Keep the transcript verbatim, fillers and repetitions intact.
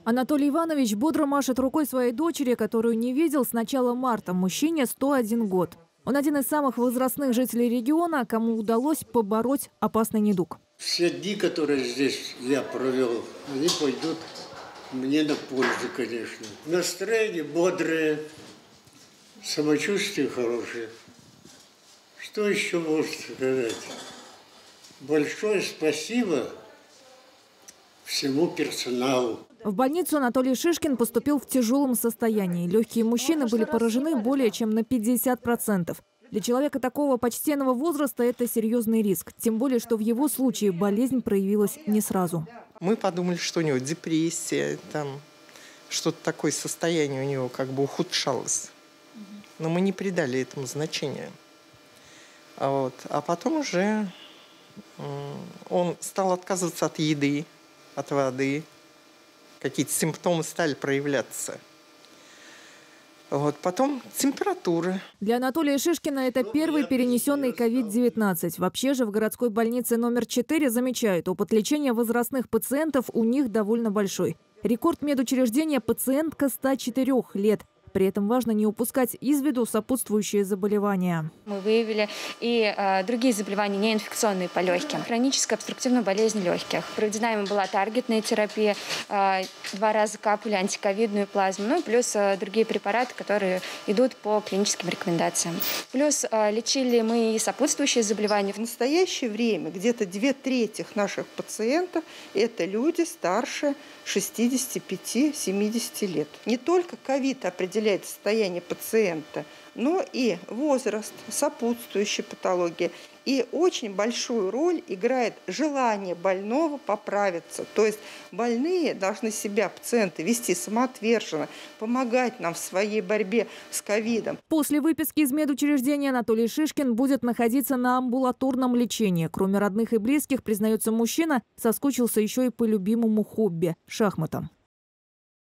Анатолий Иванович бодро машет рукой своей дочери, которую не видел с начала марта. Мужчине сто один год. Он один из самых возрастных жителей региона, кому удалось побороть опасный недуг. Все дни, которые здесь я провел, они пойдут мне на пользу, конечно. Настроение бодрое, самочувствие хорошее. Что еще можно сказать? Большое спасибо всему персоналу. В больницу Анатолий Шишкин поступил в тяжелом состоянии. Легкие мужчины были поражены более чем на пятьдесят процентов. Для человека такого почтенного возраста это серьезный риск. Тем более, что в его случае болезнь проявилась не сразу. Мы подумали, что у него депрессия, там что-то такое состояние у него как бы ухудшалось. Но мы не придали этому значения. А, вот. а потом уже он стал отказываться от еды, от воды. Какие-то симптомы стали проявляться. Вот. Потом температура. Для Анатолия Шишкина это первый перенесенный ковид девятнадцать. Вообще же в городской больнице номер четыре замечают, опыт лечения возрастных пациентов у них довольно большой. Рекорд медучреждения – пациентка ста четырёх лет. При этом важно не упускать из виду сопутствующие заболевания. Мы выявили и э, другие заболевания, неинфекционные по легким. Хроническая обструктивная болезнь легких. Проведена ими была таргетная терапия. Э, два раза капали антиковидную плазму. Ну и плюс э, другие препараты, которые идут по клиническим рекомендациям. Плюс э, лечили мы и сопутствующие заболевания. В настоящее время где-то две трети наших пациентов – это люди старше шестидесяти пяти — семидесяти лет. Не только ковид определяет состояние пациента, но и возраст, сопутствующие патологии. И очень большую роль играет желание больного поправиться. То есть больные должны себя, пациенты, вести самоотверженно, помогать нам в своей борьбе с ковидом. После выписки из медучреждения Анатолий Шишкин будет находиться на амбулаторном лечении. Кроме родных и близких, признается мужчина, соскучился еще и по любимому хобби – шахматам.